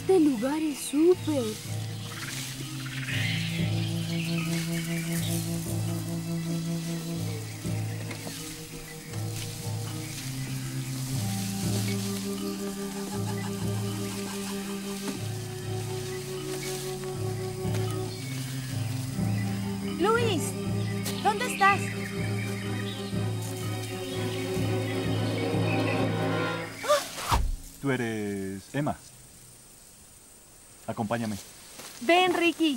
Este lugar es súper. Luis, ¿dónde estás? Tú eres Emma. Acompáñame. Ven, Ricky.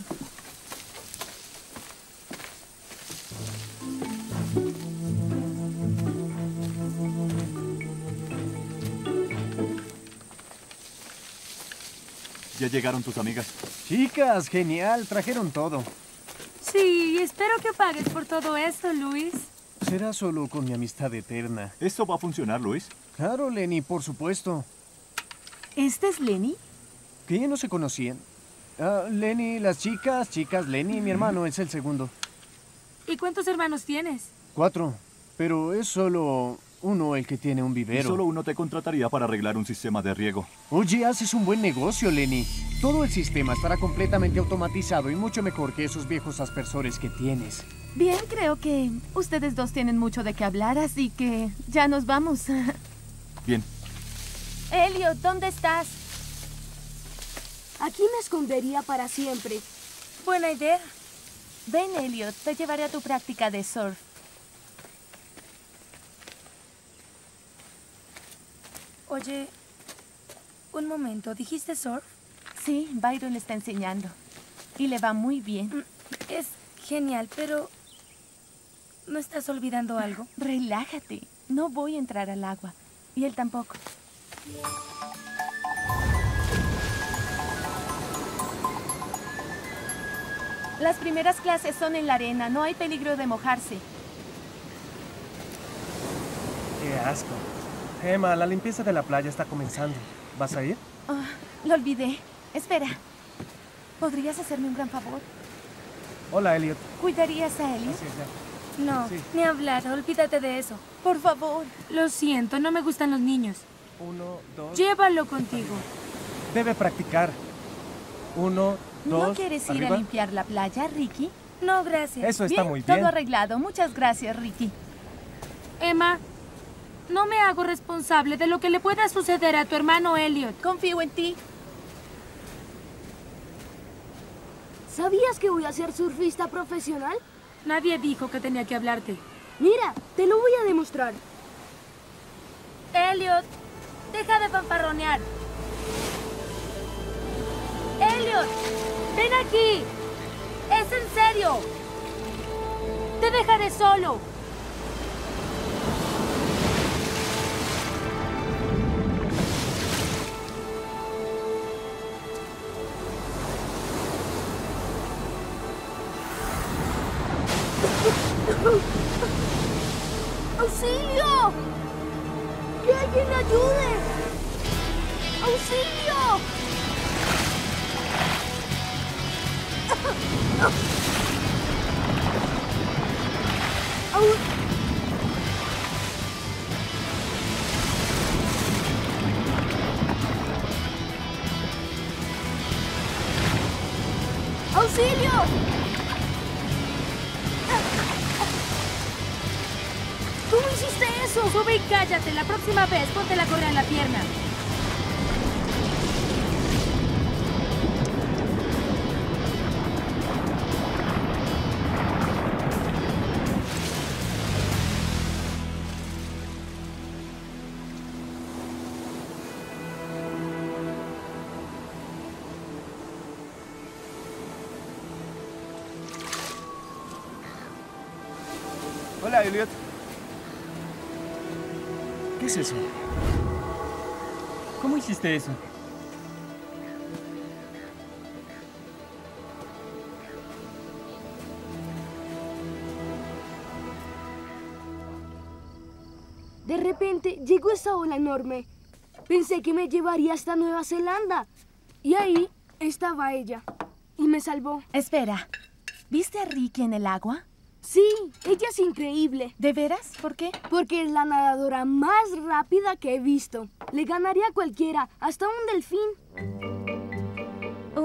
¿Ya llegaron tus amigas? Chicas, genial, trajeron todo. Sí, espero que pagues por todo esto, Luis. Será solo con mi amistad eterna. ¿Esto va a funcionar, Luis? Claro, Lenny, por supuesto. ¿Este es Lenny? ¿Qué? ¿No se conocían? Lenny, las chicas, Lenny, mi hermano es el segundo. ¿Y cuántos hermanos tienes? 4, pero es solo uno el que tiene un Y vivero. solo uno te contrataría para arreglar un sistema de riego. Oye, haces un buen negocio, Lenny. Todo el sistema estará completamente automatizado y mucho mejor que esos viejos aspersores que tienes. Bien, creo que ustedes dos tienen mucho de qué hablar, así que ya nos vamos. Bien. Elliot, ¿dónde estás? Aquí me escondería para siempre. Buena idea. Ven, Elliot, te llevaré a tu práctica de surf. Oye, un momento, ¿dijiste surf? Sí, Byron le está enseñando. Y le va muy bien. Es genial, pero ¿no estás olvidando algo? Relájate. No voy a entrar al agua. Y él tampoco. Las primeras clases son en la arena. No hay peligro de mojarse. Qué asco. Emma, la limpieza de la playa está comenzando. ¿Vas a ir? Oh, lo olvidé. Espera. ¿Podrías hacerme un gran favor? Hola, Elliot. ¿Cuidarías a Elliot? Así es, ya. No, Sí. ni hablar, olvídate de eso. Por favor. Lo siento, no me gustan los niños. 1, 2... Llévalo contigo. Debe practicar. 1, 2... ¿No quieres ir arriba. a limpiar la playa, Ricky? No, gracias. Eso está muy bien. Todo arreglado. Muchas gracias, Ricky. Emma, no me hago responsable de lo que le pueda suceder a tu hermano Elliot. Confío en ti. ¿Sabías que voy a ser surfista profesional? Nadie dijo que tenía que hablarte. Mira, te lo voy a demostrar. Elliot, deja de fanfarronear. Elliot, ven aquí. Es en serio. Te dejaré solo. ¡Auxilio! ¡Que alguien me ayude! ¡Auxilio! ¡Auxilio! ¿Cómo hiciste eso? Sube y cállate. La próxima vez ponte la correa en la pierna. Hola, Elliot. ¿Qué es eso? ¿Cómo hiciste eso? De repente llegó esa ola enorme. Pensé que me llevaría hasta Nueva Zelanda. Y ahí estaba ella. Y me salvó. Espera. ¿Viste a Ricky en el agua? Sí, ella es increíble. ¿De veras? ¿Por qué? Porque es la nadadora más rápida que he visto. Le ganaría a cualquiera, hasta un delfín.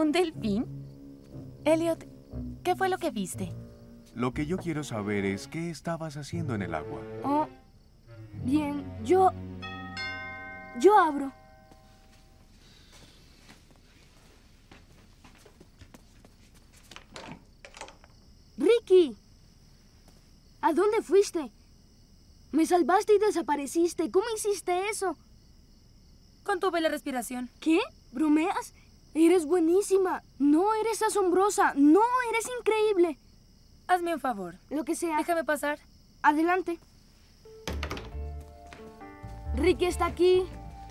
¿Un delfín? Elliot, ¿qué fue lo que viste? Lo que yo quiero saber es qué estabas haciendo en el agua. Oh, bien, yo abro. Ricky, ¿a dónde fuiste? Me salvaste y desapareciste. ¿Cómo hiciste eso? Contuve la respiración. ¿Qué? ¿Bromeas? Eres buenísima. No, eres asombrosa. No, eres increíble. Hazme un favor. Lo que sea. Déjame pasar. Adelante. Ricky está aquí.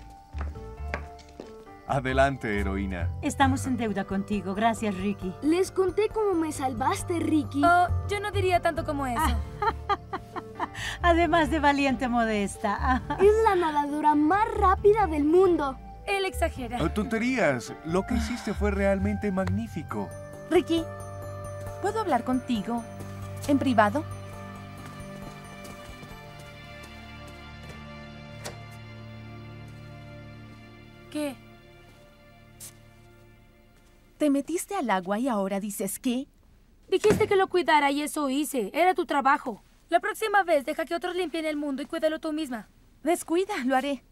Adelante, heroína. Estamos en deuda contigo. Gracias, Ricky. Les conté cómo me salvaste, Ricky. Oh, yo no diría tanto como eso. Además de valiente modesta. Es la nadadora más rápida del mundo. Él exagera. Tonterías. Lo que hiciste fue realmente magnífico. Ricky, ¿puedo hablar contigo en privado? ¿Qué? Te metiste al agua y ahora dices ¿qué? Dijiste que lo cuidara y eso hice. Era tu trabajo. La próxima vez deja que otros limpien el mundo y cuídalo tú misma. Descuida, lo haré.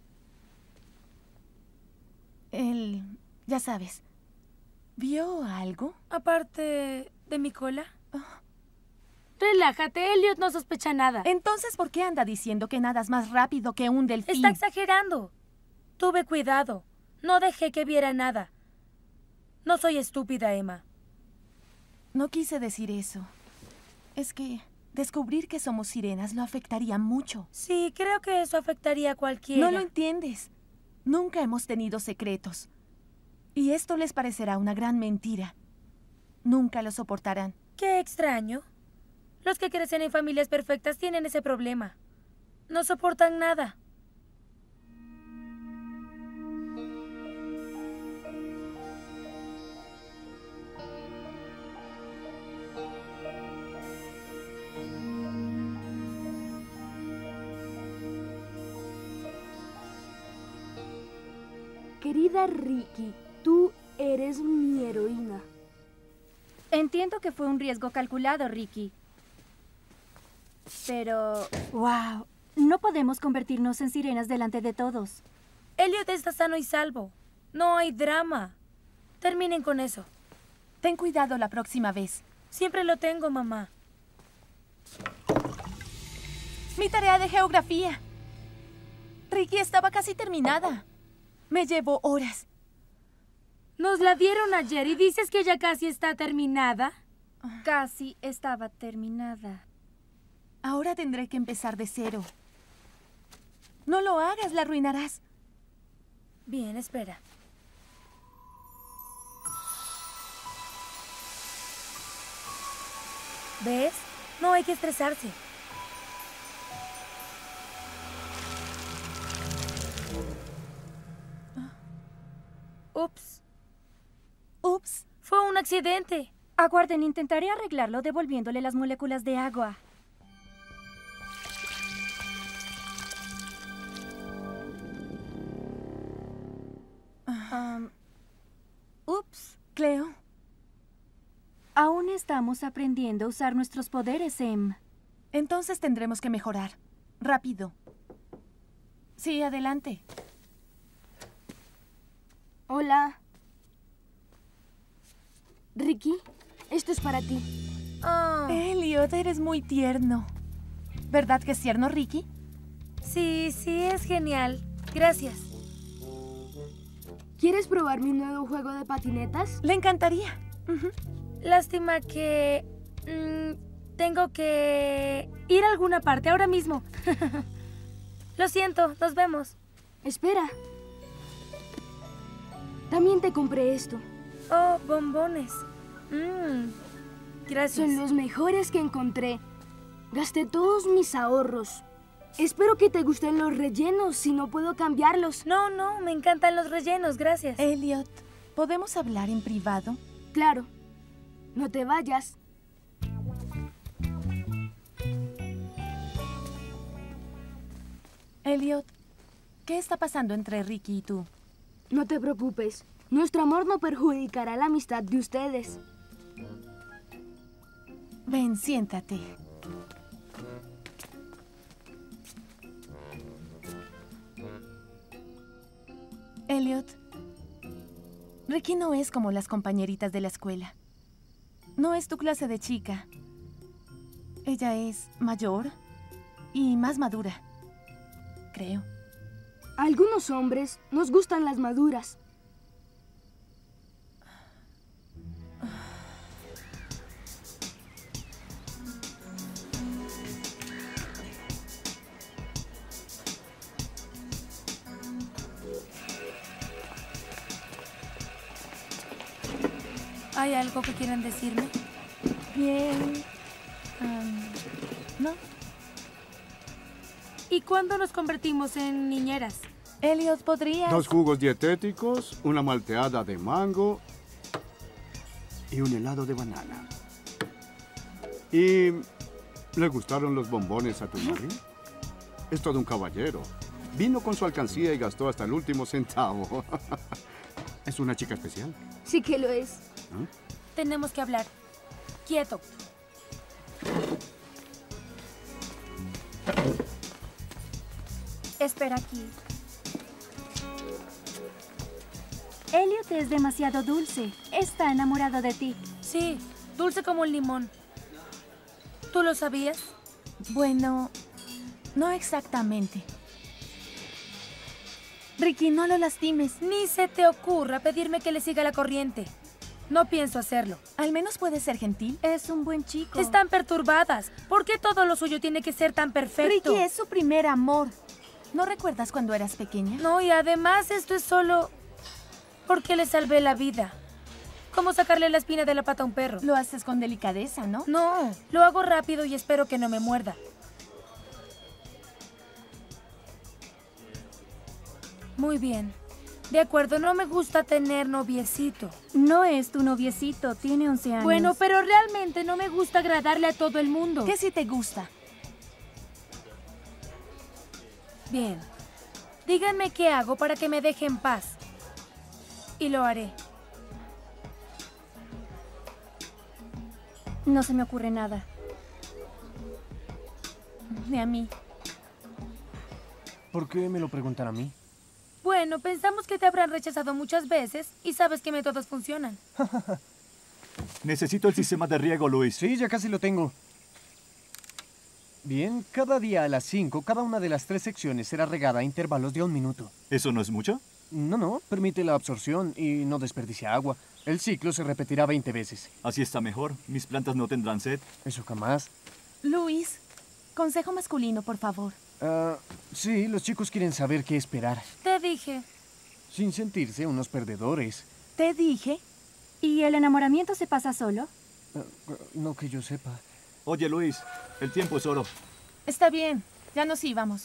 Ya sabes, ¿vio algo? Aparte de mi cola. Relájate, Elliot no sospecha nada. Entonces, ¿por qué anda diciendo que nadas más rápido que un delfín? Está exagerando. Tuve cuidado. No dejé que viera nada. No soy estúpida, Emma. No quise decir eso. Es que descubrir que somos sirenas lo afectaría mucho. Sí, creo que eso afectaría a cualquiera. No lo entiendes. Nunca hemos tenido secretos. Y esto les parecerá una gran mentira. Nunca lo soportarán. Qué extraño. Los que crecen en familias perfectas tienen ese problema. No soportan nada. Querida Ricky, tú eres mi heroína. Entiendo que fue un riesgo calculado, Ricky. Pero... ¡Wow! No podemos convertirnos en sirenas delante de todos. Elliot está sano y salvo. No hay drama. Terminen con eso. Ten cuidado la próxima vez. Siempre lo tengo, mamá. Mi tarea de geografía. Ricky estaba casi terminada. Me llevó horas. Nos la dieron ayer y dices que ya casi está terminada. Casi estaba terminada. Ahora tendré que empezar de cero. No lo hagas, la arruinarás. Bien, espera. ¿Ves? No hay que estresarse. Ups. Ups. Fue un accidente. Aguarden, intentaré arreglarlo devolviéndole las moléculas de agua. Ups, Cleo. Aún estamos aprendiendo a usar nuestros poderes, Em. Entonces tendremos que mejorar. Rápido. Sí, adelante. Hola. Ricky, esto es para ti. Oh, Elliot, eres muy tierno. ¿Verdad que es tierno, Ricky? sí, sí, es genial. Gracias. ¿Quieres probar mi nuevo juego de patinetas? Le encantaría. Lástima que... tengo que ir a alguna parte ahora mismo. Lo siento, nos vemos. Espera. También te compré esto. Oh, bombones. Gracias. Son los mejores que encontré. Gasté todos mis ahorros. Espero que te gusten los rellenos, si no puedo cambiarlos. No, me encantan los rellenos, gracias. Elliot, ¿podemos hablar en privado? Claro. No te vayas. Elliot, ¿qué está pasando entre Ricky y tú? No te preocupes. Nuestro amor no perjudicará la amistad de ustedes. Ven, siéntate. Elliot, Ricky no es como las compañeritas de la escuela. No es tu clase de chica. Ella es mayor y más madura, creo. A algunos hombres nos gustan las maduras. ¿Hay algo que quieran decirme? Bien. No. ¿Y cuándo nos convertimos en niñeras? Elliot, ¿podrías...? 2 jugos dietéticos, una malteada de mango y un helado de banana. ¿Y le gustaron los bombones a tu madre? Es todo un caballero. Vino con su alcancía y gastó hasta el último centavo. ¿Es una chica especial? Sí que lo es. ¿Ah? Tenemos que hablar. Quieto. Espera aquí. Elliot es demasiado dulce. Está enamorado de ti. Sí, dulce como el limón. ¿Tú lo sabías? Bueno, no exactamente. Ricky, no lo lastimes. Ni se te ocurra pedirme que le siga la corriente. No pienso hacerlo. Al menos puedes ser gentil. Es un buen chico. Están perturbadas. ¿Por qué todo lo suyo tiene que ser tan perfecto? Ricky es su primer amor. ¿No recuerdas cuando eras pequeña? No, y además esto es solo porque le salvé la vida. ¿Cómo sacarle la espina de la pata a un perro? Lo haces con delicadeza, ¿no? No, lo hago rápido y espero que no me muerda. Muy bien. De acuerdo, no me gusta tener noviecito. No es tu noviecito, tiene 11 años. Bueno, pero realmente no me gusta agradarle a todo el mundo. ¿Qué si te gusta? Bien. Díganme qué hago para que me deje en paz. Y lo haré. No se me ocurre nada. Ni a mí. ¿Por qué me lo preguntan a mí? Bueno, pensamos que te habrán rechazado muchas veces y sabes qué métodos funcionan. Necesito el sistema de riego, Luis. Sí, ya casi lo tengo. Bien, cada día a las 5, cada una de las 3 secciones será regada a intervalos de 1 minuto. ¿Eso no es mucho? No, permite la absorción y no desperdicia agua. El ciclo se repetirá 20 veces. Así está mejor. Mis plantas no tendrán sed. Eso jamás. Luis, consejo masculino, por favor. Sí, los chicos quieren saber qué esperar. Te dije. Sin sentirse unos perdedores. Te dije. ¿Y el enamoramiento se pasa solo? No que yo sepa. Oye, Luis, el tiempo es oro. Está bien, ya nos íbamos.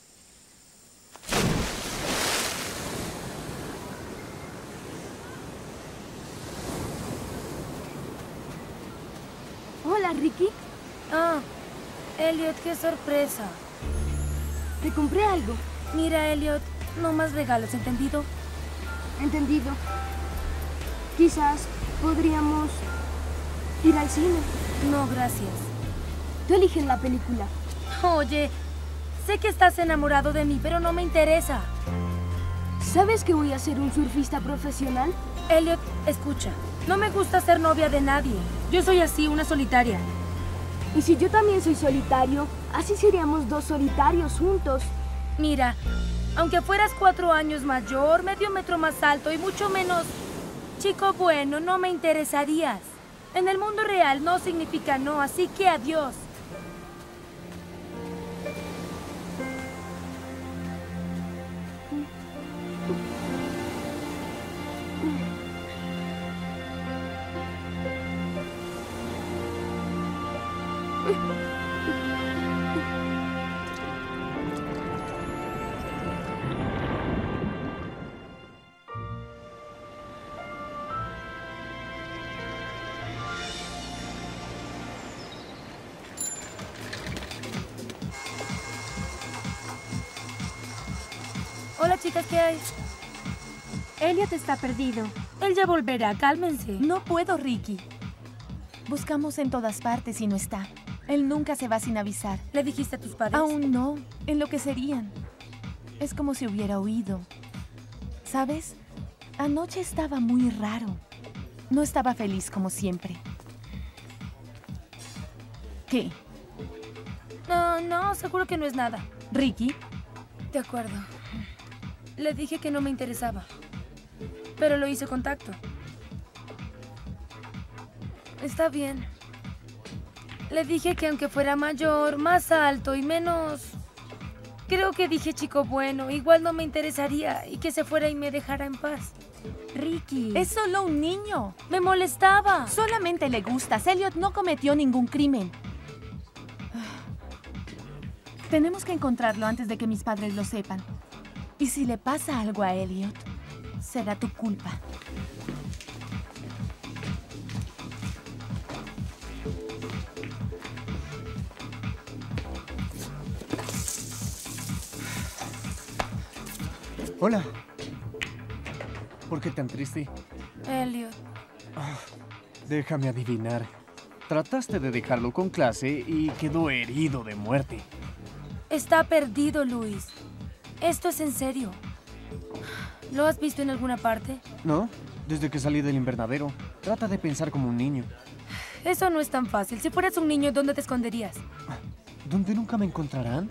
Hola, Ricky. Ah, Elliot, qué sorpresa. Te compré algo. Mira, Elliot, no más regalos, ¿entendido? Entendido. Quizás podríamos ir al cine. No, gracias. Tú eliges la película. Oye, sé que estás enamorado de mí, pero no me interesa. ¿Sabes que voy a ser un surfista profesional? Elliot, escucha. No me gusta ser novia de nadie. Yo soy así, una solitaria. Y si yo también soy solitario, así seríamos 2 solitarios juntos. Mira, aunque fueras 4 años mayor, medio metro más alto y mucho menos chico bueno, no me interesarías. En el mundo real no significa no, así que adiós. Hola, chicas, ¿qué hay? Elliot está perdido. Él ya volverá, cálmense. No puedo, Ricky. Buscamos en todas partes y no está. Él nunca se va sin avisar. ¿Le dijiste a tus padres? Aún no. Enloquecerían. Es como si hubiera oído. ¿Sabes? Anoche estaba muy raro. No estaba feliz como siempre. ¿Qué? No, seguro que no es nada. ¿Ricky? De acuerdo. Le dije que no me interesaba. Pero lo hice con tacto. Está bien. Le dije que aunque fuera mayor, más alto y menos... Creo que dije chico bueno, igual no me interesaría y que se fuera y me dejara en paz. Ricky. Es solo un niño. Me molestaba. Solamente le gustas. Elliot no cometió ningún crimen. Tenemos que encontrarlo antes de que mis padres lo sepan. Y si le pasa algo a Elliot, será tu culpa. Hola. ¿Por qué tan triste? Elliot. Déjame adivinar. Trataste de dejarlo con clase y quedó herido de muerte. Está perdido, Luis. Esto es en serio. ¿Lo has visto en alguna parte? No, desde que salí del invernadero. Trata de pensar como un niño. Eso no es tan fácil. Si fueras un niño, ¿dónde te esconderías? ¿Dónde nunca me encontrarán?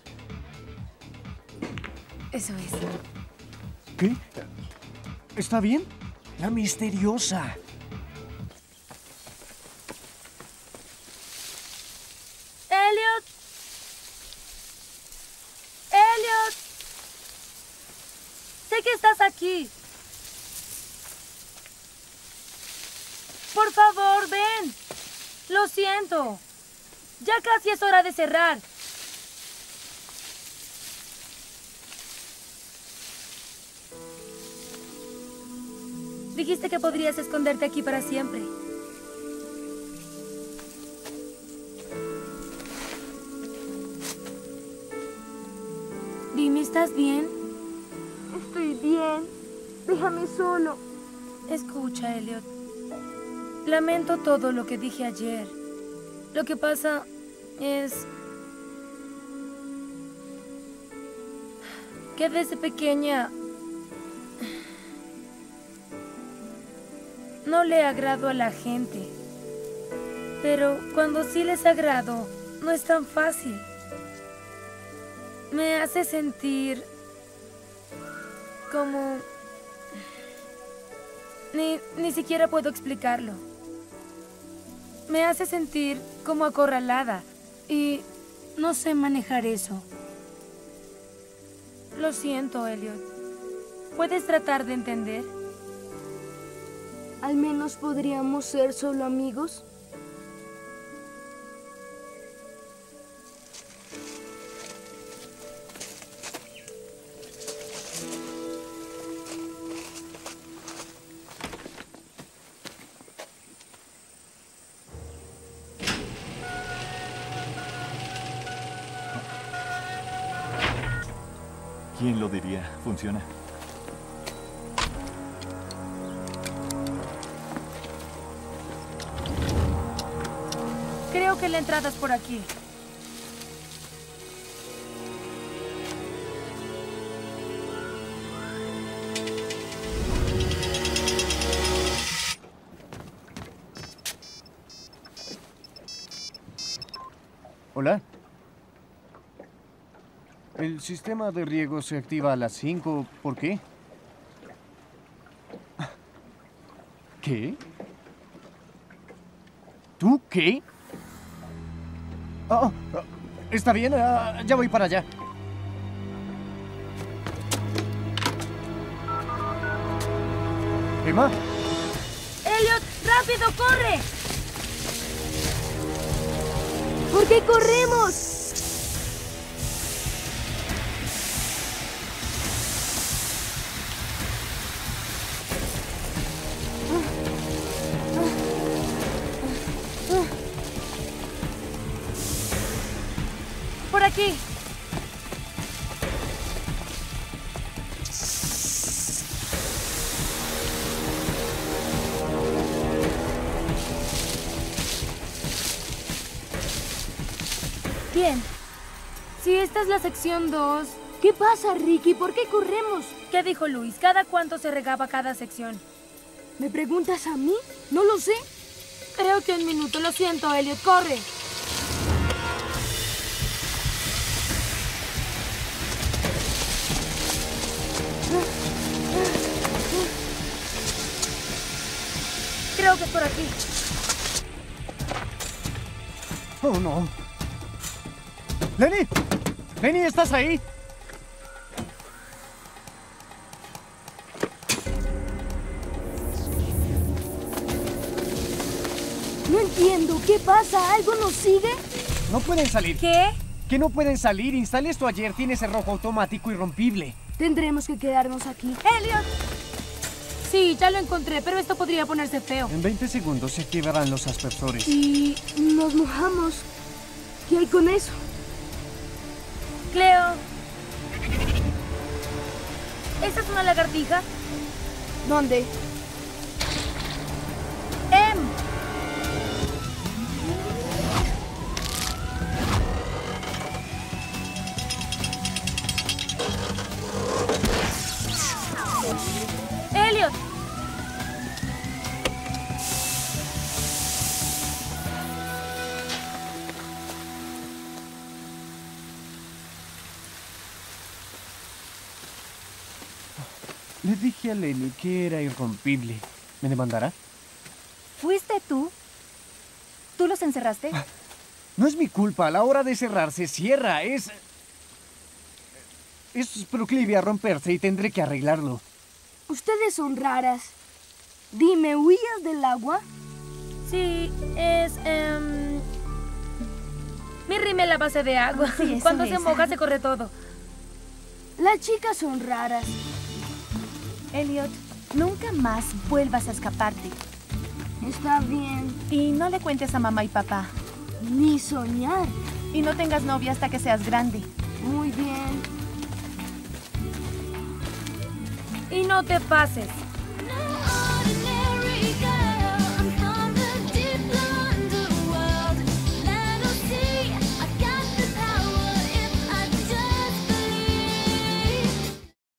Eso es. ¿Qué? ¿Está bien? La misteriosa. ¡Elliot! ¡Elliot! Sé que estás aquí. Por favor, ven. Lo siento. Ya casi es hora de cerrar. Dijiste que podrías esconderte aquí para siempre. Dime, ¿estás bien? Estoy bien. Déjame solo. Escucha, Elliot. Lamento todo lo que dije ayer. Lo que pasa es que desde pequeña no le agrado a la gente. Pero cuando sí les agrado, no es tan fácil. Me hace sentir como... Ni siquiera puedo explicarlo. Me hace sentir como acorralada y no sé manejar eso. Lo siento, Elliot. ¿Puedes tratar de entender? Al menos podríamos ser solo amigos. ¿Quién lo diría? Funciona. Creo que la entrada es por aquí. Hola. El sistema de riego se activa a las 5. ¿Por qué? ¿Qué? ¿Tú qué? Está bien, ya voy para allá. ¿Emma? ¡Elliot, rápido, corre! ¿Por qué corremos? Por aquí. Bien. Si esta es la sección 2... ¿Qué pasa, Ricky? ¿Por qué corremos? ¿Qué dijo Luis? ¿Cada cuánto se regaba cada sección? ¿Me preguntas a mí? No lo sé. Creo que 1 minuto. Lo siento, Elliot. ¡Corre! Creo que es por aquí. Oh, no. ¡Lenny! ¡Lenny, ¿estás ahí? No entiendo. ¿Qué pasa? ¿Algo nos sigue? No pueden salir. ¿Qué? Que no pueden salir. Instalé esto ayer. Tiene cerrojo automático irrompible. Tendremos que quedarnos aquí. ¡Elliot! Sí, ya lo encontré, pero esto podría ponerse feo. En 20 segundos se activarán los aspersores. Y nos mojamos. ¿Qué hay con eso? Cleo. ¿Esta es una lagartija? ¿Dónde? ¡Elliot! Le dije a Lenny que era irrompible. ¿Me demandará? ¿Fuiste tú? ¿Tú los encerraste? No es mi culpa. A la hora de cerrar se cierra. Es proclive a romperse y tendré que arreglarlo. Ustedes son raras. Dime, ¿huías del agua? Sí, es... Mi rímel a base de agua. Sí, Cuando se moja se corre todo. Las chicas son raras. Elliot, nunca más vuelvas a escaparte. Está bien. Y no le cuentes a mamá y papá. Ni soñar. Y no tengas novia hasta que seas grande. Muy bien. Y no te pases.